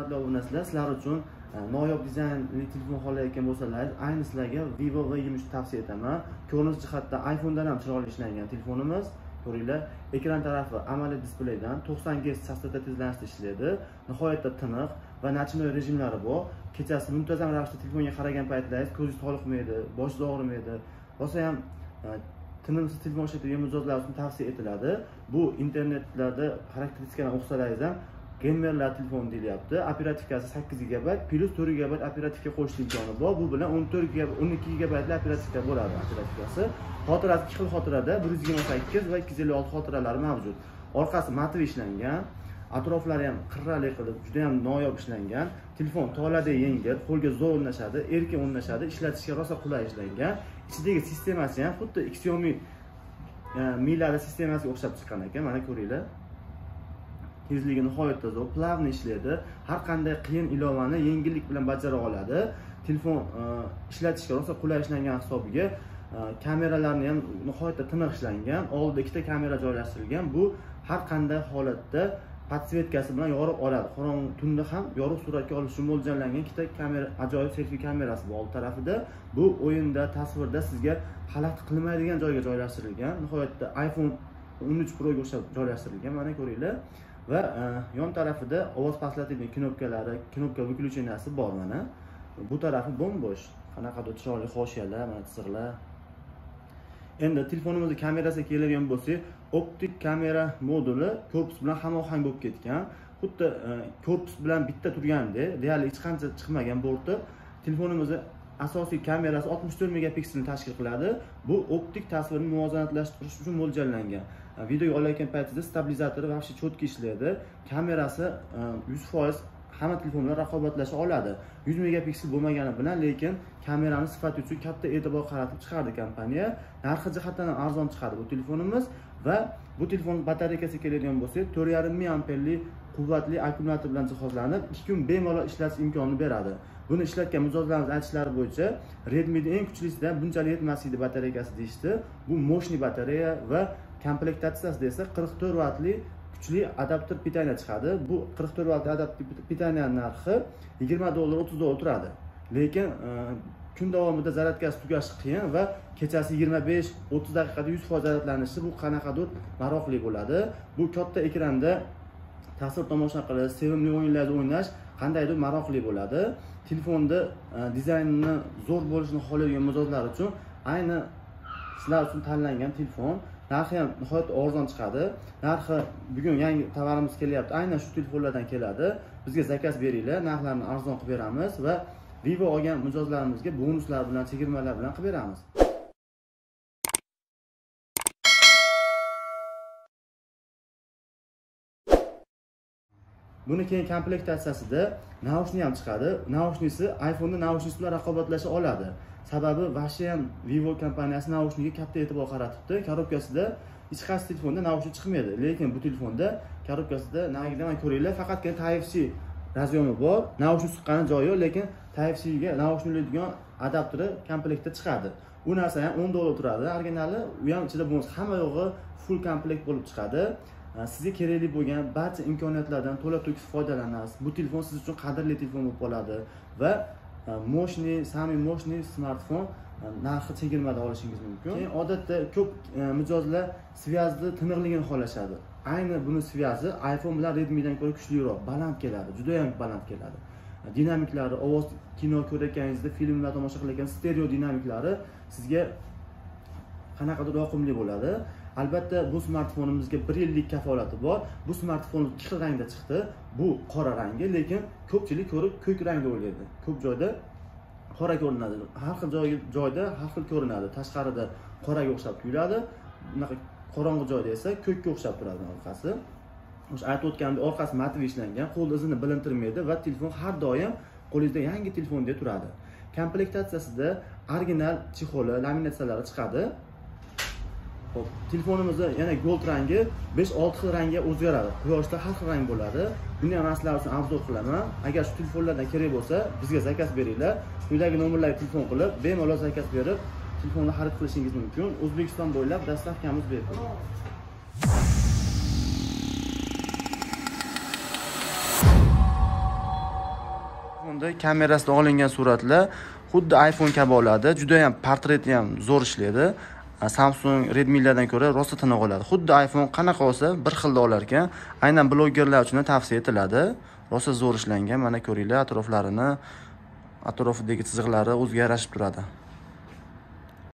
hurmatli obunachilar, sizlar uchun noyob dizaynli telefon xohlayotgan bo'lsangiz, ayni sizlarga Vivo V23 tavsiya etaman. Ko'rinish jihatdan iPhone'dan ham chiroyli ishlangan telefonimiz. Ko'ringlar, ekran tarafi AMOLED displeydan 90 Hz chastota tezlanishda ishlaydi. Nihoyatda tiniq va nocnoy rejimlari bor. Kechasi muntazam ravishda telefonga qaragan paytlaringiz ko'zingiz toliqmaydi, boshingiz og'rimaydi. Bo'lsa ham tinimsiz telefon ishlatadigan mijozlar uchun tavsiya etiladi. Bu internetlarda xarakteristikalarni o'qisangiz ham gamerlar telefon deyilyapti. Operativkasi 8 GB plus 4 GB operativka qo'shish imkoni bor. Bu bilan 14 GB, 12 GB li operativka bo'ladi operativkasi. Xotirasi 2 xil xotirada 128 va 256 xotiralari mavjud. Orqasi matov ishlangan, atroflari ham qirrali qilib, juda ham noyob ishlangan. Telefon tolada yengil, qo'lga zo'r o'rnashadi, erkin o'rnashadi, ishlatishga rosa qulay ishlangan. Ichidagi sistemasi ham xuddi Xiaomi milari sistemasiga o'xshab chiqqan ekan. Mana ko'ringlar. Tezligi nihoyatda zo'r, plavni ishlaydi. Har qanday qiyin ilovani yengillik bilan bajara oladi. Telefon ishlatishga rosa qulay ishlangan hisobiga kameralarni ham nihoyatda tiniq ishlangan. Oldida ikkita kamera joylashtirilgan. Bu har qanday holatda podsvetkasi bilan yorug' oladi. Qorong'u tunda ham yorug' suratga olish uchun mo'ljallangan ikkita kamera, ajoyib selfie kamerasi bor old tarafida. Bu o'yinda, tasvirda sizga xalaqit qilmaydigan joyga joylashtirilgan. Nihoyatda iPhone 13 Pro ga o'xshab joylashtirilgan. Mana ko'ringlar. Va yon tarafida ovoz pastlatadigan knopkalari, knopka выключенияsi bor mana. Bu tarafi bo'm-bo'sh. Qanaqadir chiroyli hoshiyalar, mana chiziqlar. Endi telefonimizning kamerasiga keladigan bo'lsak, optik kamera moduli korpus bilan hamohang bo'lib ketgan. Xuddi korpus bilan bitta turgandek, deyarli hech qancha chiqmagan borti. Telefonimizning asosiy kamerasi 64 megapikselni tashkil qiladi. Bu optik tasvirni muvozanatlashtirish uchun mo'ljallangan. Video olayotgan paytida stabilizatori vaqti cho'tki ishlaydi. Kamerasi 100% hamma telefon bilan raqobatlasha oladi. 100 megapiksel bo'lmagani bilan, lekin kamerani sifati uchun katta e'tibor qaratib chiqardi kompaniya. Narxi jihatdan ham arzon chiqadi bu telefonimiz va bu telefon batareykasiga keladigan bo'lsak, 4,5 mAh quvvatli akkumulyator bilan jihozlanib, 2 kun bemalol ishlatish imkonini beradi. Buni ishlatgan mijozlarimiz aytishlari bo'yicha, Redmi'da eng kuchlisidan bunchalik yetmasdi batareykasi deyishdi. Bu moshniy batareya va komplektatsiyasida esa 44 vatli kuchli adapter pitaniya chiqadi. Bu 44 vatli adapter pitaniyaning narxi $20, $30 turadi. Lekin kun davomida zaryadkasi tugashi qiyin va kechasi 25-30 daqiqada 100% zaryadlanishi bu qanaqadir maroqli bo'ladi. Bu katta ekranda tasvir tomosha qilish, sevimli o'yinlarda o'ynash qandaydir maroqli bo'ladi. Telefonda dizaynini zo'r bo'lishini xohlaydigan mijozlar uchun ayni sizlar uchun tanlangan telefon. Narxi ham nihoyatda arzon chiqadi. Narxi bugun yangi tovarimiz kelyapti. Aynan shu telefonlardan keladi. Bizga zakaz beringlar, narxlarni arzon qilib beramiz va Vivo olgan mijozlarimizga bonuslar bilan, chegirmalar bilan qilib beramiz. Buni keyin komplektatsiyasida naushnik ham chiqadi. Naushnisi iPhone'da naushnisi bilan raqobatlasha oladi. Sababi vaqti ham Vivo kompaniyasi naushniga katta e'tibor qaratibdi. Korobkasida hech qaysi telefonda naushnik chiqmaydi, lekin bu telefonda korobkasida nagidan ko'ringlar, faqatgina Type-C razyomi bor. Naushnik chiqqani joyi yo'q, lekin Type-C ga naushniklaydigan adapteri komplektda chiqadi. Bu narsa ham $10 turadi. Originali u ham ichida bo'lsa, hamma yo'g'i full komplekt bo'lib chiqadi. Sizga kerakli bo'lgan barcha imkoniyatlardan to'la-to'kis foydalanasiz. Bu telefon siz uchun qadrli telefon bo'lib qoladi va moshniy, sami moshniy smartfon narxi chegirmada olishingiz mumkin. Keyin odatda ko'p mijozlar svyazli tiniqligini xohlashadi. Ayni buni svyazi iPhone bilan Redmi'dan ko'ra kuchliroq, baland keladi, juda ham baland keladi. Dinamiklari, ovoz, kino ko'rayotganingizda, filmlar tomosha qilayotgan stereo dinamiklari sizga qanaqadir yoqimli bo'ladi. Albatta bu smartfonimizga 1 yillik kafolati bor. Bu smartfon 2 xil rangda chiqdi. Bu qora rangi, lekin ko'pchilik ko'rib ko'k rangda o'ylaydi. Ko'p joyda qora ko'rinadi. Har xil joyda har xil ko'rinadi. Tashqarida qoraga o'xshab tuyuladi. Bunaqa qorong'u joyda esa ko'kka o'xshab turadi orqasi. O'sha aytib o'tgandek, orqasi matov ishlangan, qo'l izini bilintirmaydi va telefon har doim qo'lingizda yangi telefondek turadi. Komplektatsiyasida original chexoli, laminatsiyalari chiqadi. Hop, telefonimizda yana gold rangi 5-6 xil rangga o'zgaradi. Quyoshda har xil rang bo'ladi. Buni ham sizlar uchun obzor qilaman. Agar shu telefonlardan kerak bo'lsa, bizga zakaz beringlar. Quyidagi nomerlarga telefon qilib, bemalol zakaz berib, telefonni xarid qilishingiz mumkin. O'zbekiston bo'ylab dastavkamiz bepul. Telefonda kamerasida olingan suratlar xuddi iPhone kabi oladi. Juda ham portreti ham zo'r ishlaydi. Samsung Redmi'lardan ko'ra rosa tiniq oladi. Xuddi iPhone qanaqa olsa bir xilda olar ekan. Aynan blogerlar uchun tavsiya etiladi. Rosa zo'r ishlangan. Mana ko'ringlar, atrofidagi chiziqlari o'ziga yarashib turadi.